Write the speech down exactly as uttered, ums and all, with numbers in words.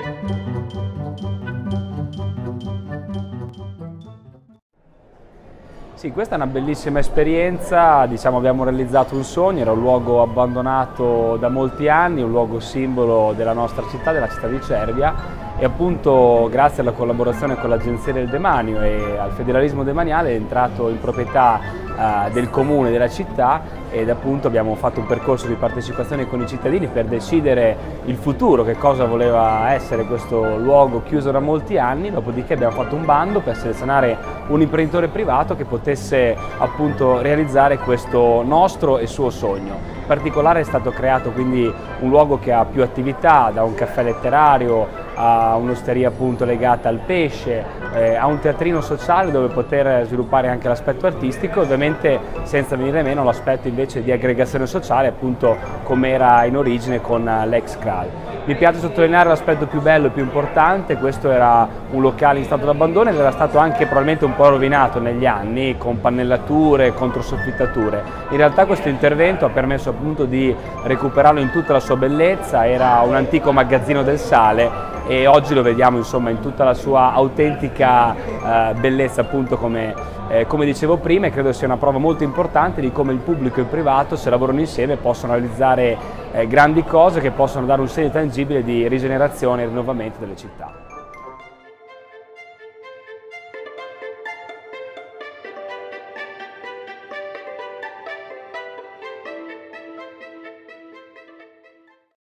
Sì, questa è una bellissima esperienza, diciamo, abbiamo realizzato un sogno, era un luogo abbandonato da molti anni, un luogo simbolo della nostra città, della città di Cervia, e appunto grazie alla collaborazione con l'Agenzia del Demanio e al federalismo demaniale è entrato in proprietà eh, del comune della città, ed appunto abbiamo fatto un percorso di partecipazione con i cittadini per decidere il futuro, che cosa voleva essere questo luogo chiuso da molti anni. Dopodiché abbiamo fatto un bando per selezionare un imprenditore privato che potesse appunto realizzare questo nostro e suo sogno. In particolare è stato creato quindi un luogo che ha più attività, da un caffè letterario a un'osteria appunto legata al pesce, eh, a un teatrino sociale dove poter sviluppare anche l'aspetto artistico, ovviamente senza venire meno l'aspetto invece di aggregazione sociale, appunto come era in origine con l'ex C R A L. Mi piace sottolineare l'aspetto più bello e più importante: questo era un locale in stato d'abbandono ed era stato anche probabilmente un po' rovinato negli anni con pannellature, controsoffittature. In realtà questo intervento ha permesso appunto di recuperarlo in tutta la sua bellezza. Era un antico magazzino del sale e oggi lo vediamo insomma in tutta la sua autentica eh, bellezza, appunto come, eh, come dicevo prima, e credo sia una prova molto importante di come il pubblico e il privato, se lavorano insieme, possono realizzare eh, grandi cose che possono dare un segno tangibile di rigenerazione e rinnovamento delle città.